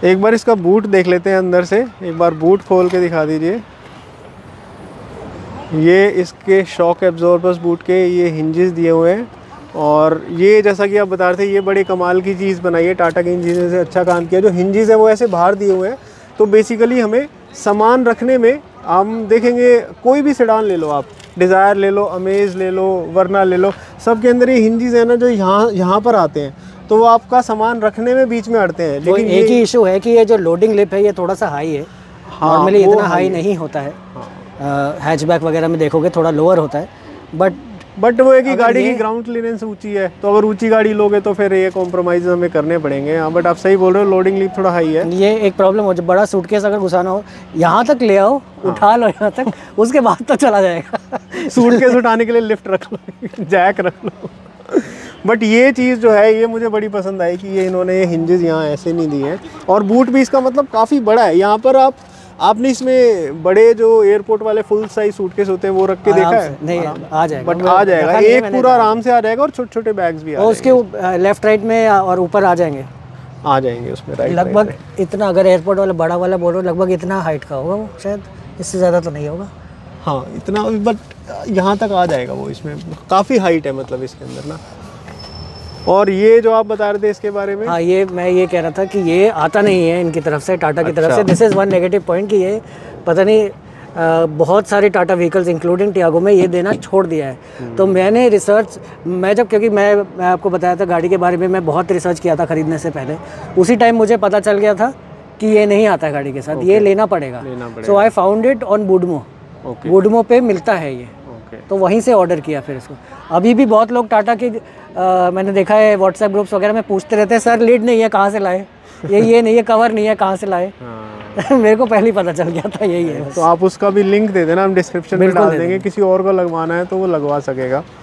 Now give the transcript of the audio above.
एक बार इसका बूट देख लेते हैं अंदर से, एक बार बूट खोल के दिखा दीजिए। ये इसके शॉक एब्जॉर्बर्स बूट के ये हिंजेस दिए हुए हैं, और ये जैसा कि आप बता रहे थे ये बड़ी कमाल की चीज़ बनाई है टाटा के इंजीनियर से, अच्छा काम किया। जो हिंजेस है वो ऐसे बाहर दिए हुए हैं, तो बेसिकली हमें सामान रखने में, हम देखेंगे कोई भी सेडान ले लो आप, डिज़ायर ले लो, अमेज ले लो, वरना ले लो, सब के अंदर ये हिंजेस है ना जो यहाँ पर आते हैं, तो वो आपका सामान रखने में बीच में अड़ते हैं। लेकिन एक ही इशू है कि ये जो लोडिंग लिप है ये थोड़ा सा हाई है। हाँ, नॉर्मली इतना हाई नहीं होता है। हैचबैक वगैरह में देखोगे थोड़ा लोअर होता है, बट वो है कि गाड़ी की ग्राउंड क्लियरेंस ऊंची है, तो अगर ऊंची गाड़ी लोगे तो फिर ये कॉम्प्रोमाइज़ हमें करने पड़ेंगे। हाँ, बट आप सही बोल रहे हो, लोडिंग लिप थोड़ा हाई है। ये एक प्रॉब्लम हो, जब बड़ा सूटकेस अगर घुसाना हो, यहाँ तक ले आओ, उठा लो यहाँ तक, उसके बाद तो चला जाएगा। सूटकेस उठाने के लिए लिफ्ट रख लो, जैक रख लो। बट ये चीज़ जो है ये मुझे बड़ी पसंद आई कि ये इन्होंने ये हिंजेस यहाँ ऐसे नहीं दिए हैं, और बूट भी इसका मतलब काफ़ी बड़ा है। यहाँ पर आपने इसमें बड़े जो एयरपोर्ट वाले फुल साइज सूटकेस होते हैं वो रख के देखा है? नहीं, आ जाएगा, बट आ जाएगा, एक पूरा आराम से आ जाएगा, और छोटे छोटे बैग्स भी आ उसके लेफ्ट राइट में और ऊपर आ जाएंगे उसमें राइट। लगभग इतना, अगर एयरपोर्ट वाला बड़ा वाला बोल रहे हो, लगभग इतना हाइट का होगा वो, शायद इससे ज़्यादा तो नहीं होगा। हाँ इतना, बट यहाँ तक आ जाएगा वो, इसमें काफ़ी हाइट है मतलब इसके अंदर ना। और ये जो आप बता रहे थे इसके बारे में, हाँ, ये मैं ये कह रहा था कि ये आता नहीं है इनकी तरफ से, टाटा की तरफ से। This is one negative point कि ये पता नहीं बहुत सारे टाटा व्हीकल्स इंक्लूडिंग टियागो में ये देना छोड़ दिया है। तो मैंने रिसर्च, क्योंकि मैं आपको बताया था गाड़ी के बारे में, मैं बहुत रिसर्च किया था खरीदने से पहले, उसी टाइम मुझे पता चल गया था कि ये नहीं आता है गाड़ी के साथ, ये लेना पड़ेगा। So I found it on Woodmo पे मिलता है ये, तो वहीं से ऑर्डर किया फिर इसको। अभी भी बहुत लोग टाटा के मैंने देखा है व्हाट्सएप ग्रुप्स वगैरह में पूछते रहते हैं, सर लीड नहीं है कहाँ से लाए, ये नहीं है, कवर नहीं है कहाँ से लाए। मेरे को पहले ही पता चल गया था यही है। तो आप उसका भी लिंक दे देना, हम डिस्क्रिप्शन में डाल देंगे, किसी और को लगवाना है तो वो लगवा सकेगा।